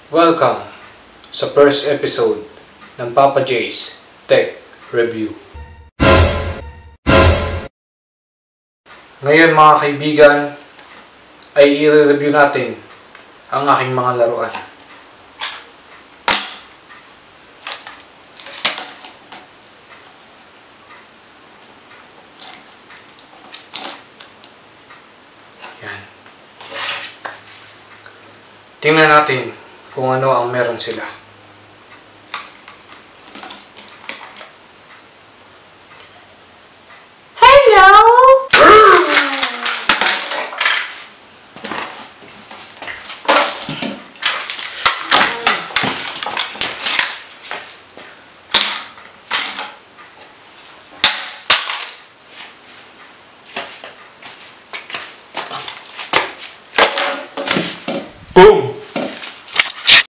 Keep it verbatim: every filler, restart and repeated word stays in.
Welcome sa first episode ng Papa J's Tech Review. Ngayon mga kaibigan, ay i-review natin ang aking mga laruan. Yan. Tingnan natin kung ano ang meron sila.